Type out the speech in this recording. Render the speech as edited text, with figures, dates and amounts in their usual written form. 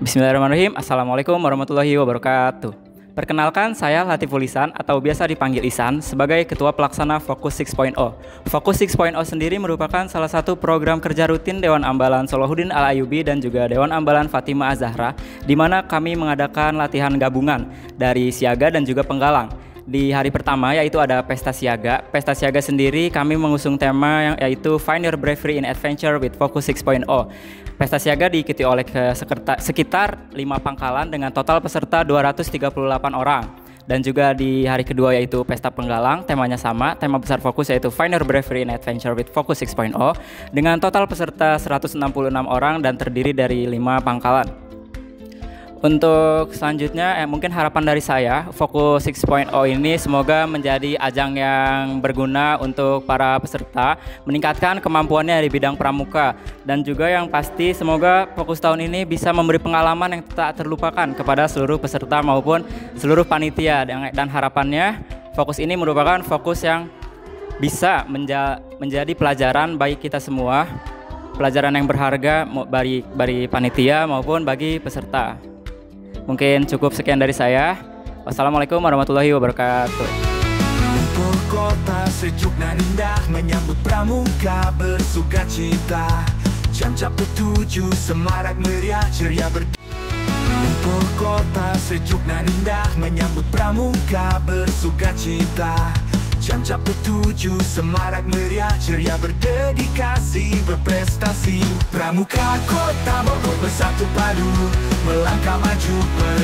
Bismillahirrahmanirrahim. Assalamualaikum warahmatullahi wabarakatuh. Perkenalkan, saya Latiful Ihsan atau biasa dipanggil Ihsan sebagai Ketua Pelaksana Fokus 6.0. Fokus 6.0 sendiri merupakan salah satu program kerja rutin Dewan Ambalan Solahuddin Al-Ayyubi dan juga Dewan Ambalan Fatimah Az-Zahra, di mana kami mengadakan latihan gabungan dari siaga dan juga penggalang. Di hari pertama yaitu ada Pesta Siaga. Pesta Siaga sendiri kami mengusung tema yaitu Find Your Bravery in Adventure with Focus 6.0. Pesta Siaga diikuti oleh sekitar 5 pangkalan dengan total peserta 238 orang. Dan juga di hari kedua yaitu Pesta Penggalang, temanya sama, tema besar fokus yaitu Find Your Bravery in Adventure with Focus 6.0 dengan total peserta 166 orang dan terdiri dari 5 pangkalan. Untuk selanjutnya, mungkin harapan dari saya, Fokus 6.0 ini semoga menjadi ajang yang berguna untuk para peserta, meningkatkan kemampuannya di bidang pramuka, dan juga yang pasti semoga Fokus tahun ini bisa memberi pengalaman yang tak terlupakan kepada seluruh peserta maupun seluruh panitia, dan harapannya Fokus ini merupakan fokus yang bisa menjadi pelajaran bagi kita semua, pelajaran yang berharga bagi panitia maupun bagi peserta. Mungkin cukup sekian dari saya. Wassalamualaikum warahmatullahi wabarakatuh. Lumpur kota sejuk dan indah menyambut pramuka bersuka cita. Jam cap bertujuh semarak meriah ceria Lumpur kota sejuk dan indah menyambut pramuka bersuka cita. Jam cap bertujuh semarak meriah ceria berdedikasi berprestasi. Pramuka kota Bogor bersatu padu melangkah maju.